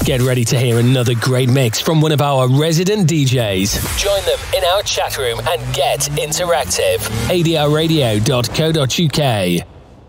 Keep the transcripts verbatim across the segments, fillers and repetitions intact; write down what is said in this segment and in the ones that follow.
Get ready to hear another great mix from one of our resident D Js. Join them in our chat room and get interactive. A D R radio dot co dot U K.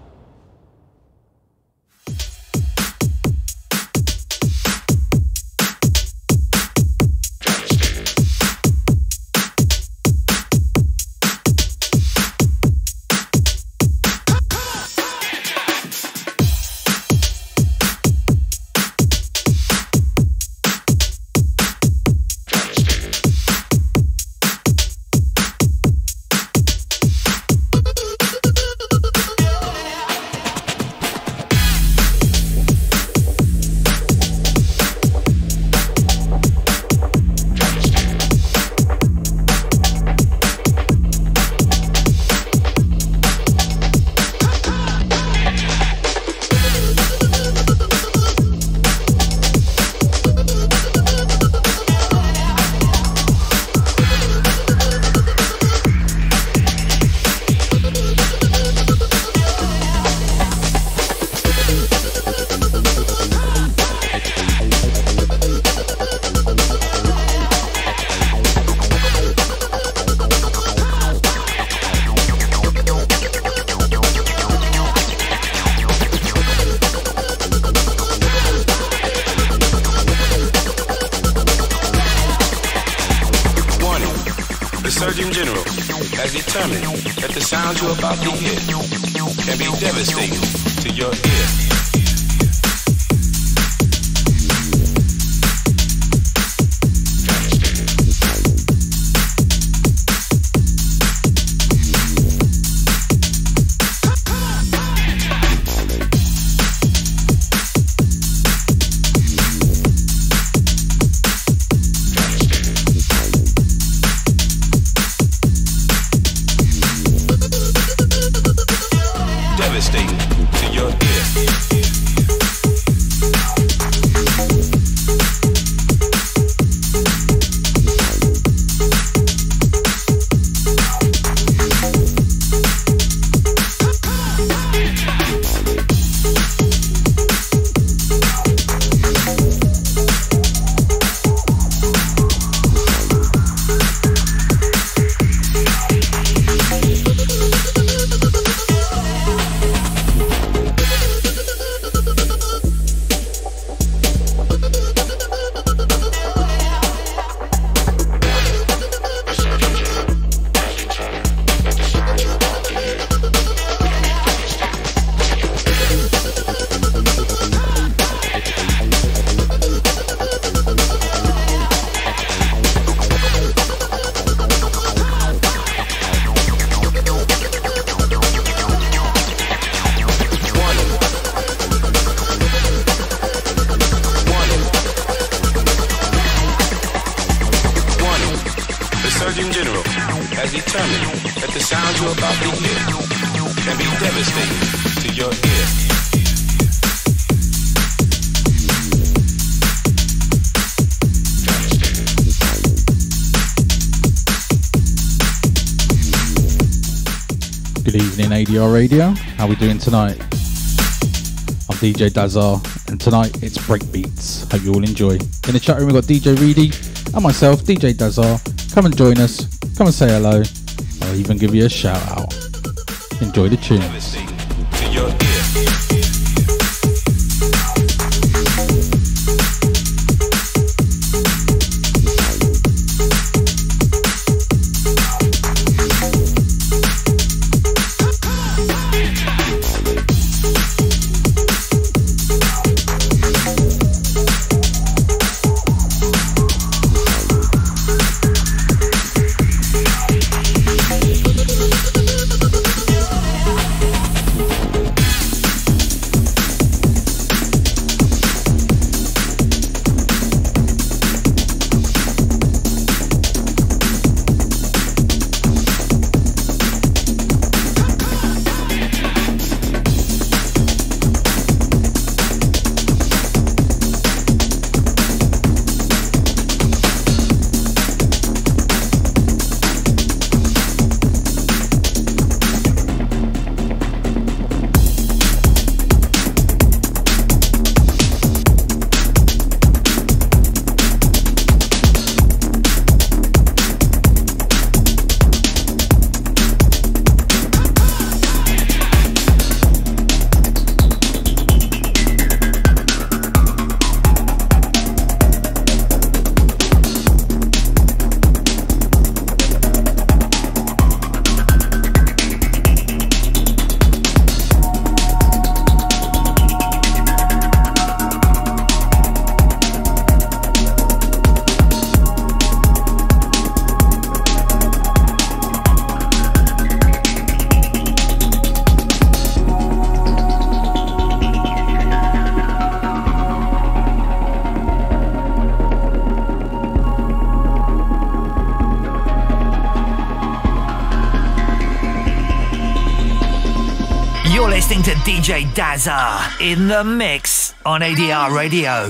A D R Radio. How we doing tonight? I'm D J Dazar, and tonight it's Breakbeats. Hope you all enjoy. In the chat room we've got D J Reedy and myself, D J Dazar. Come and join us. Come and say hello. I'll even give you a shout out. Enjoy the tunes. listening to D J Dazza in the mix on A D R Radio.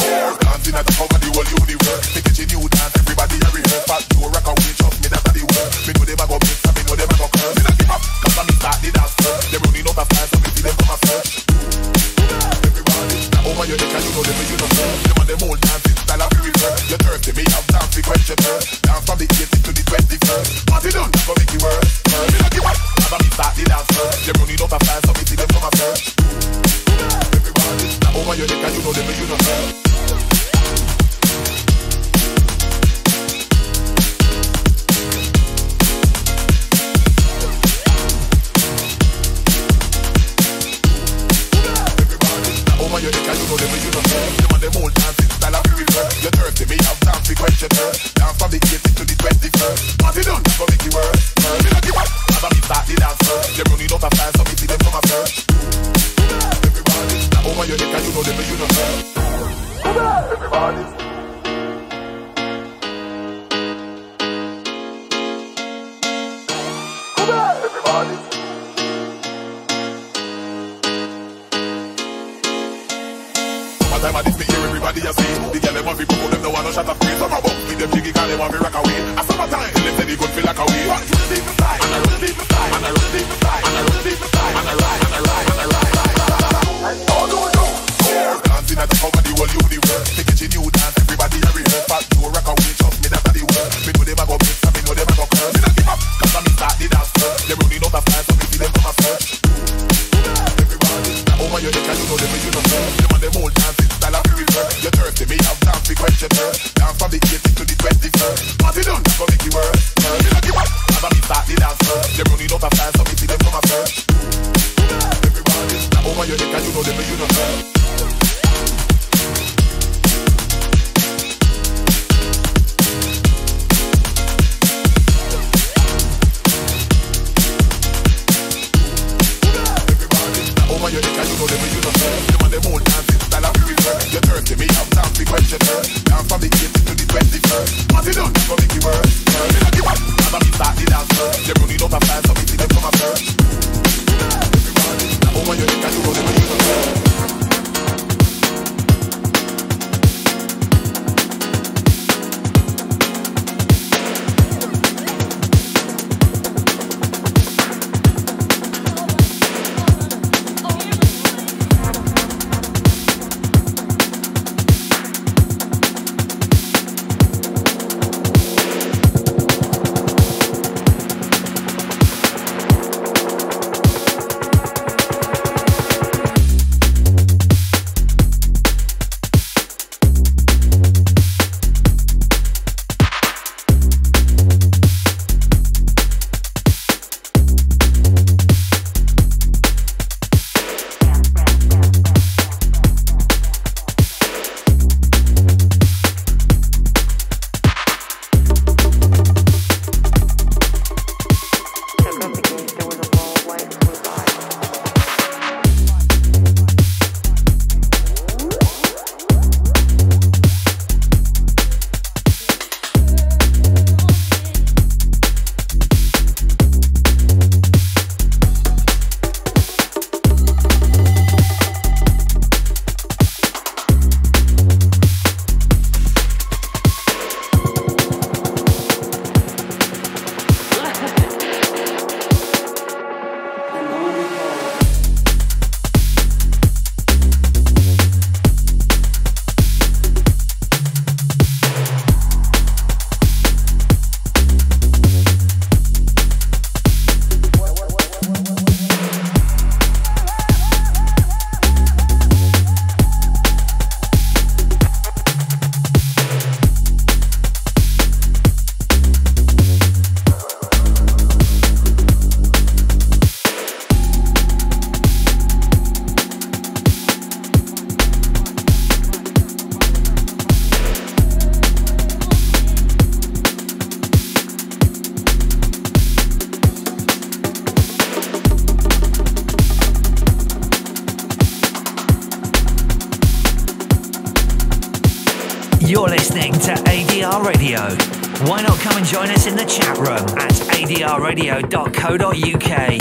Dancing at the top of the world, the kitchen you dance, everybody everywhere. Fat you rock away, trust me, that's how the world. Them running out of time, so me see them from a search. Everybody, now over your neck and you know them, but you don't hurt. Everybody. Everybody. Time I this me hear everybody a say the girl them want fi put them no want no shot of free. Some a bump with them jiggy cause they want fi rock away. A summertime tell them say the good feel like a way. One two three four five and I run deep inside and I run deep inside and I run deep inside and I ride and I ride and I ride. Oh no no. Dancing at the top of the whole universe. Take it new dance everybody a rehearse. Fat Joe rock away trust me that's the word. Me know them a go mix and me know them a go curse. Me not give up cause I me start the dance first. Them running out of time so me see them from a search. Everybody now over your neck and you know them but you don't hurt. Them and them old dancing. You thirsty, me have dance the question first. Dance from the eighteenth to the twenty-first. What you done, go make it worse. Me not give up, as I me start the dance first. Them running out of time, so me see them from a search. Everybody, now over your neck and you know them, but you don't hurt. Everybody, now over your neck and you know them, but you don't hurt. Them and them old dancing style of you thirsty, me have dance the question first. Dance from the eighteenth to the twenty-first. What you done, go make it worse. Me not give up, as I me start the dance first. Them running out of time, so me see them from a search. Everybody, now over your neck and you know them, but you don't hurt. You're listening to A D R Radio. Why not come and join us in the chat room at a d r radio dot co dot u k.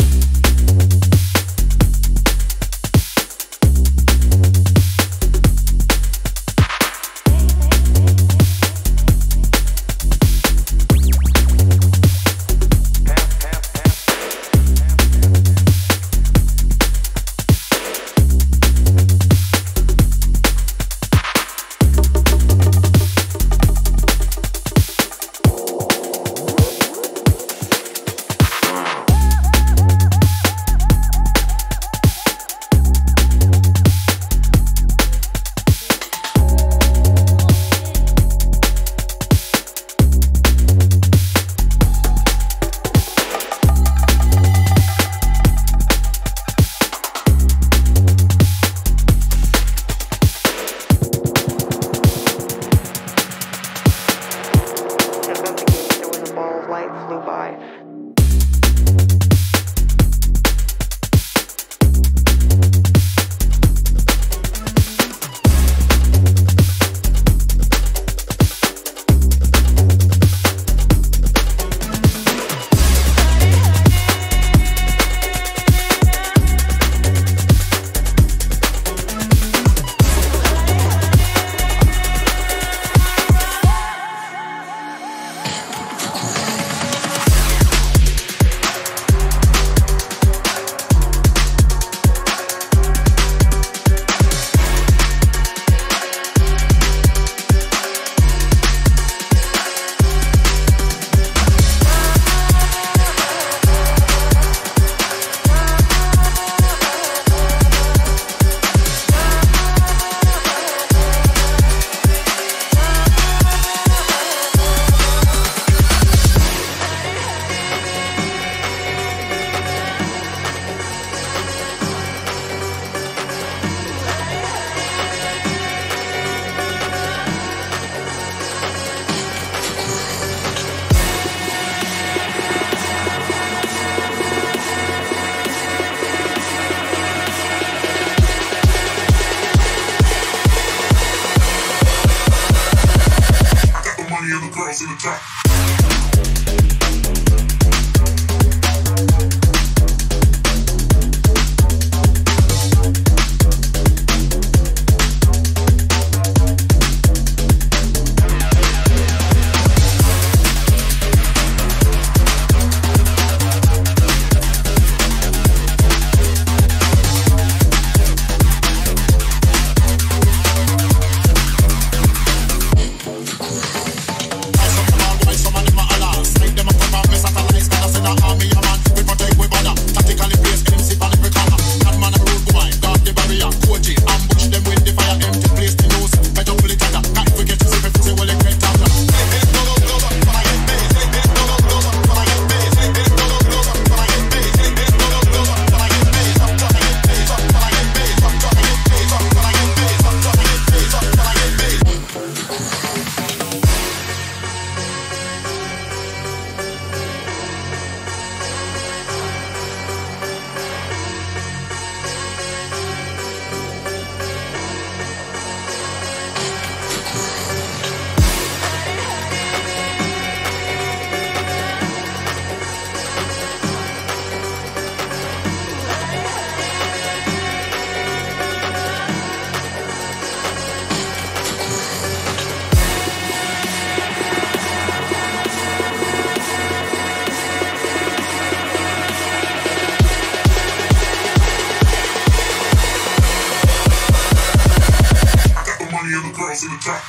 girls in the trap. girls in the trap.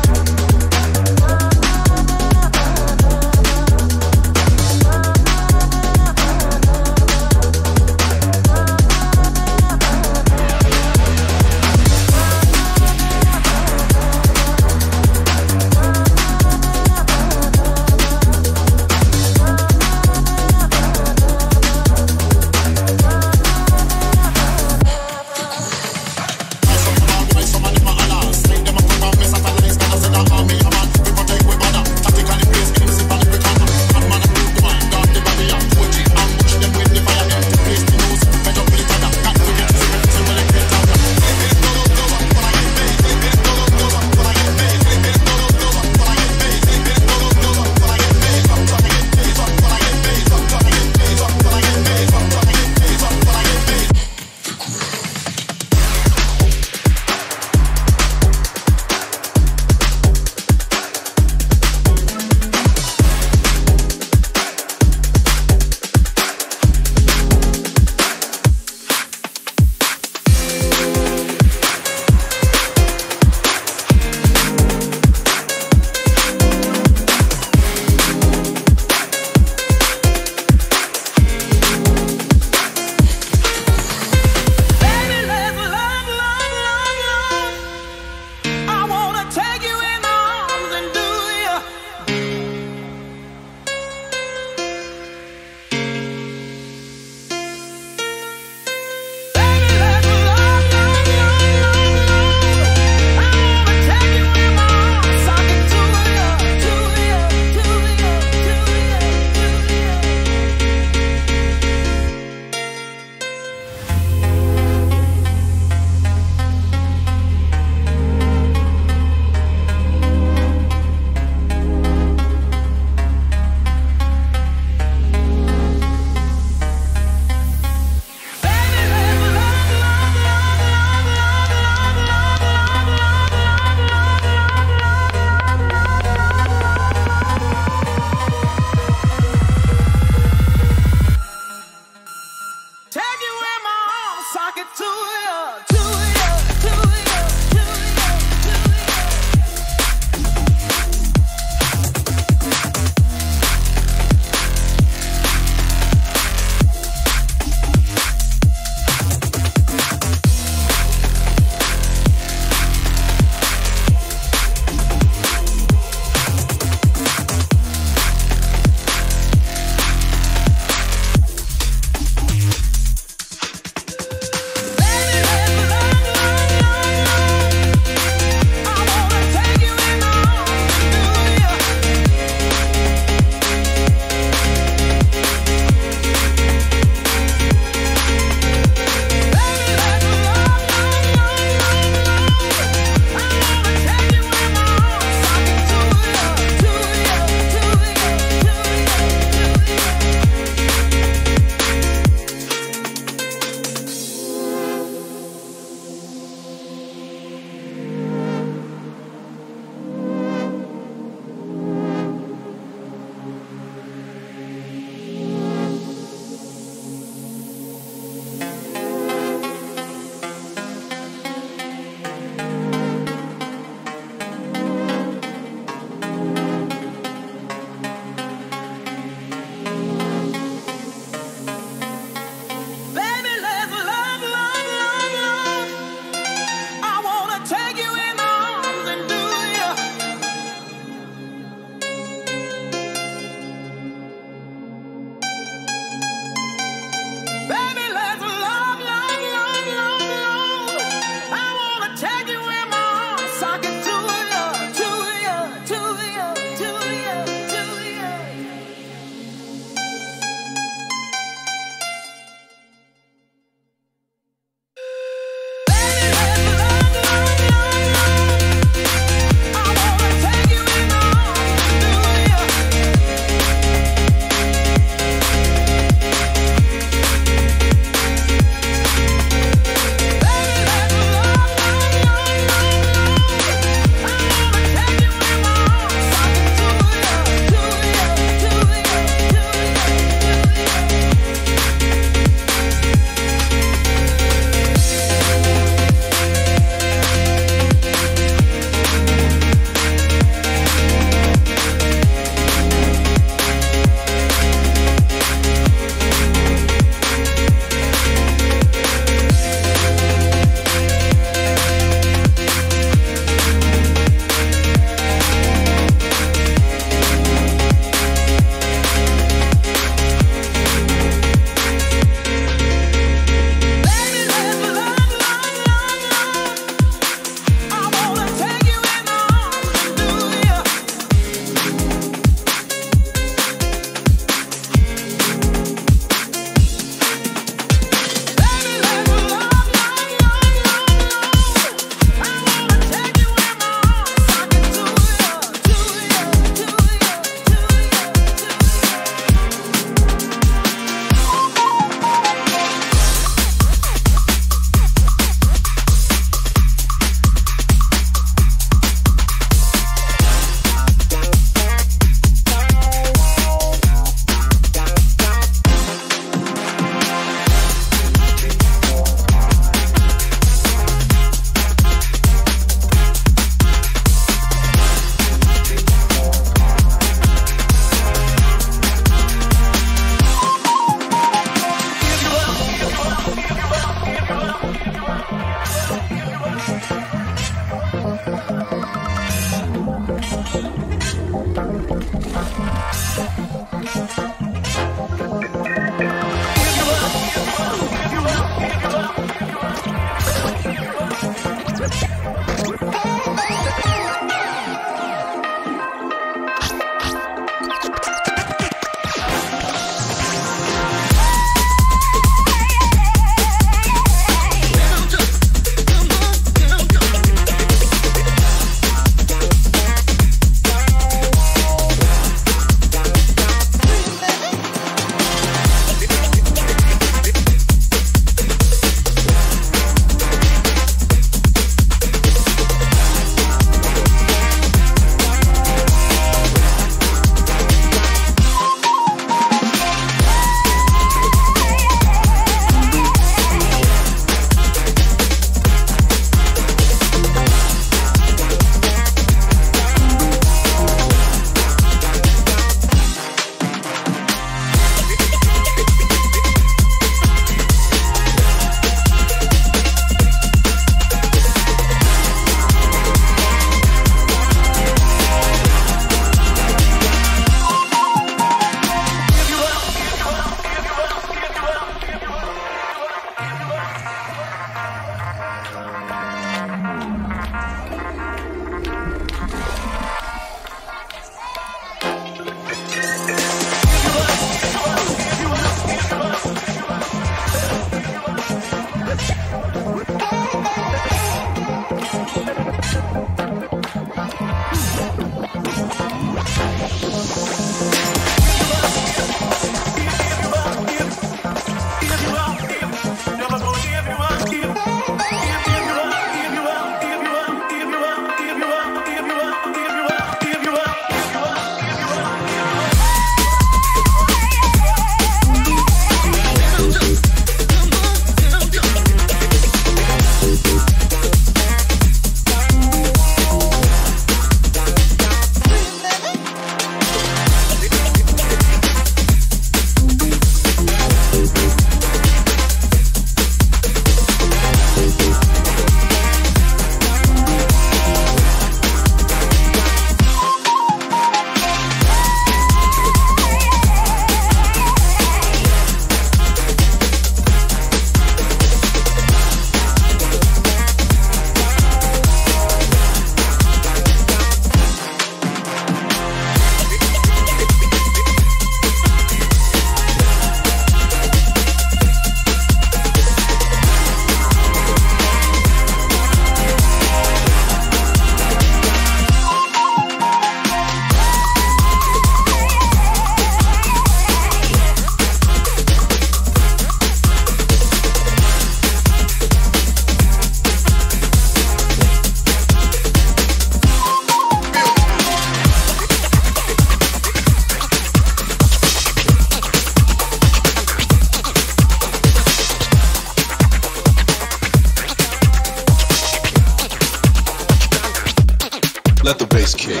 bass kick.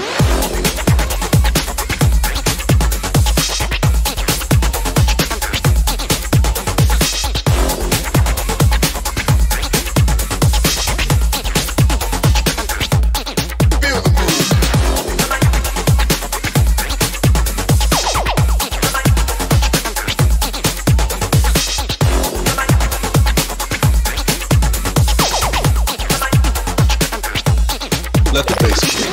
Let the bass kick.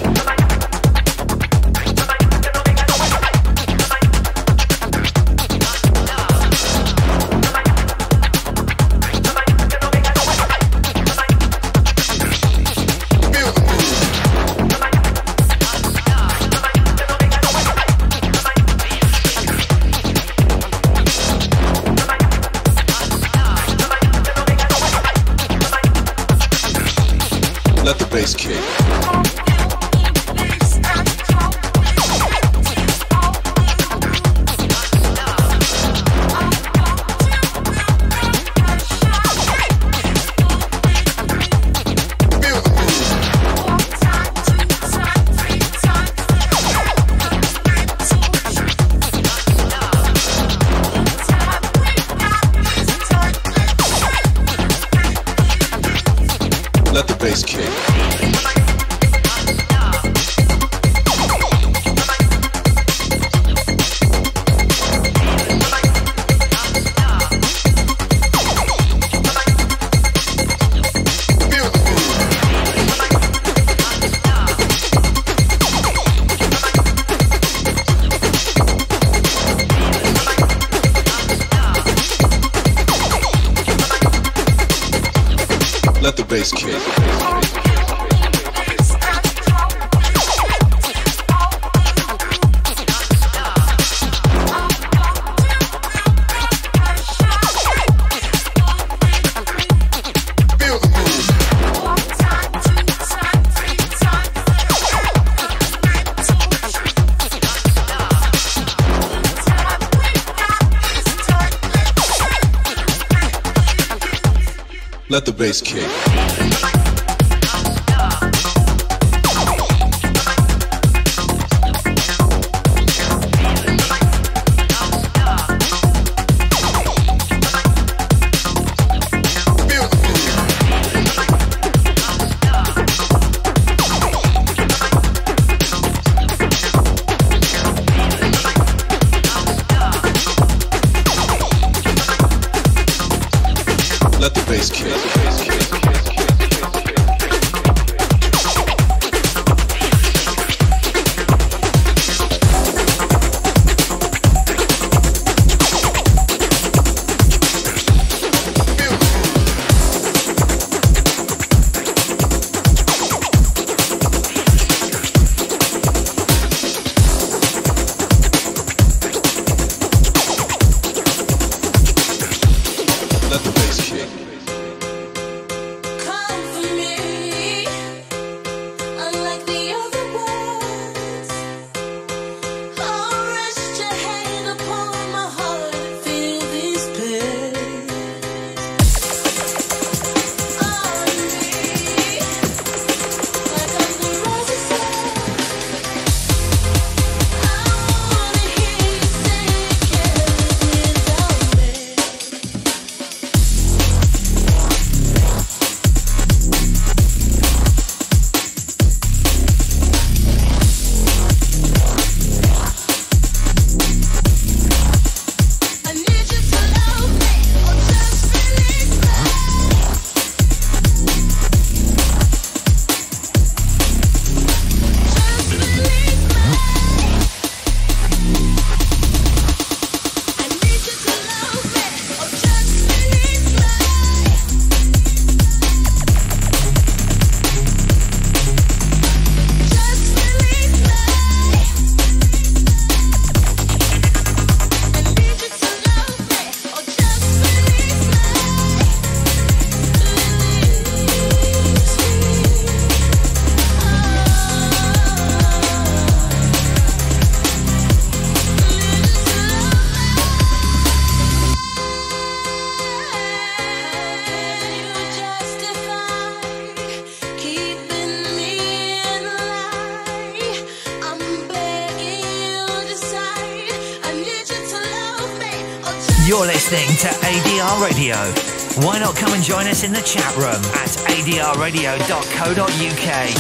Let the bass kick. Let the bass kick. Let the bass kick. Let the bass kick. Let the bass kick. Let the bass kick. You're listening to A D R Radio. Why not come and join us in the chat room at A D R radio dot co dot U K.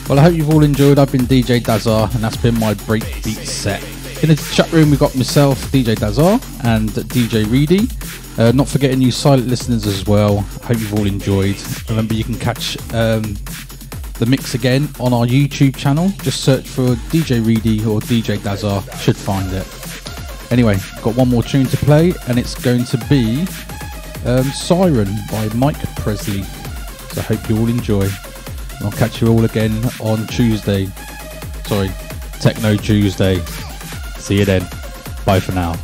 Well, I hope you've all enjoyed. I've been D J Dazar, and that's been my breakbeat set. In the chat room, we've got myself, D J Dazar, and D J Reedy. Uh, not forgetting you silent listeners as well. Hope you've all enjoyed. Remember, you can catch um, the mix again on our YouTube channel. Just search for D J Reedy or D J Dazar. Should find it. Anyway, got one more tune to play, and it's going to be um, Siren by Mike Presley. So I hope you all enjoy. And I'll catch you all again on Tuesday. Sorry, Techno Tuesday. See you then. Bye for now.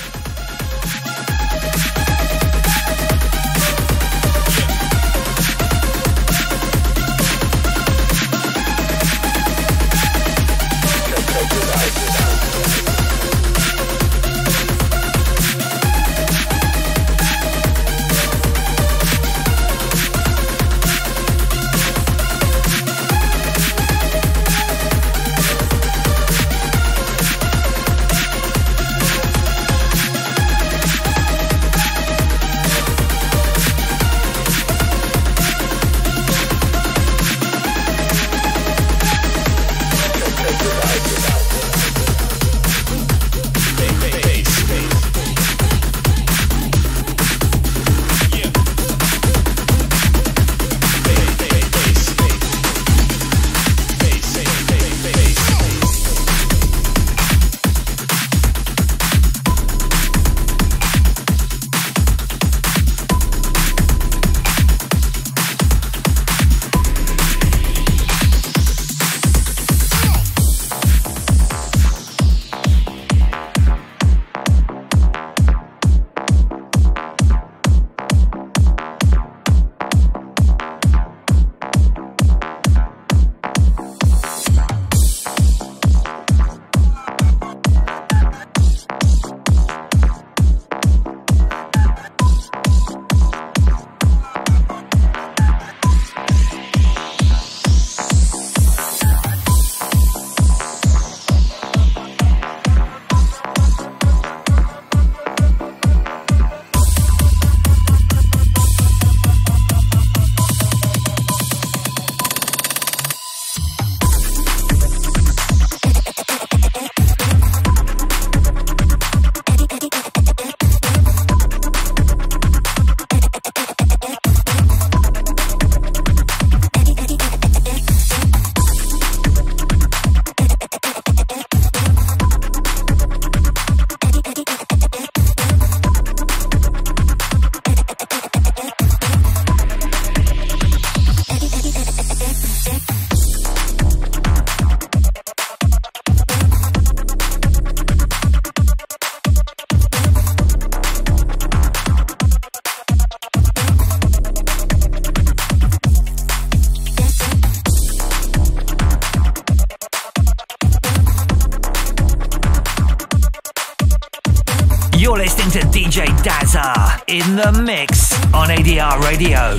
You're listening to D J Dazza in the mix on A D R Radio.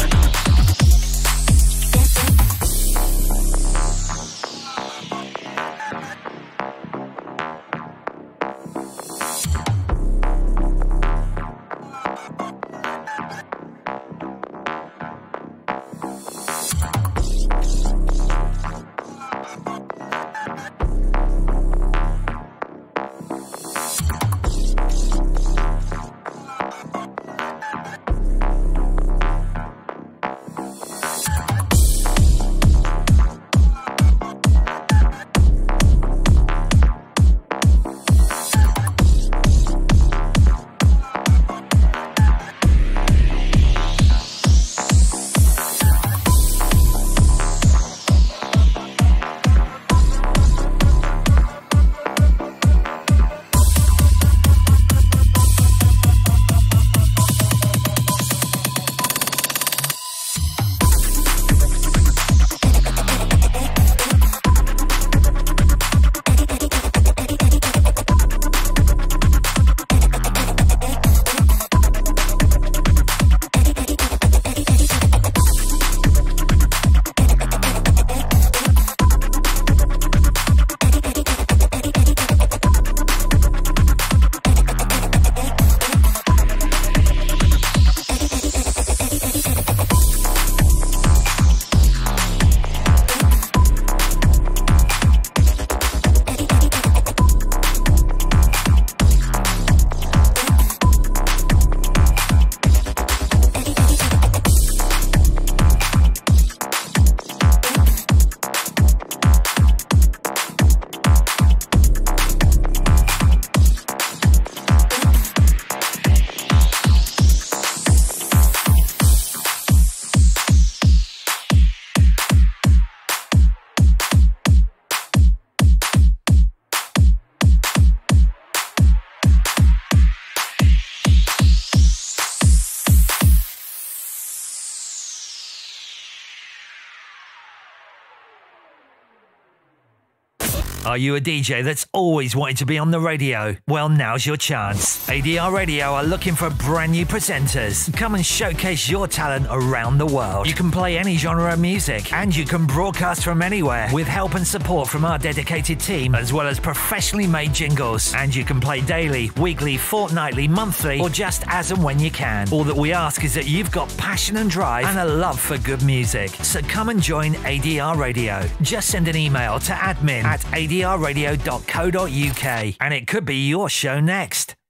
Are you a D J that's always wanted to be on the radio? Well, now's your chance. A D R Radio are looking for brand new presenters. Come and showcase your talent around the world. You can play any genre of music and you can broadcast from anywhere with help and support from our dedicated team, as well as professionally made jingles. And you can play daily, weekly, fortnightly, monthly, or just as and when you can. All that we ask is that you've got passion and drive and a love for good music. So come and join A D R Radio. Just send an email to admin at a d r radio dot co dot u k and it could be your show next.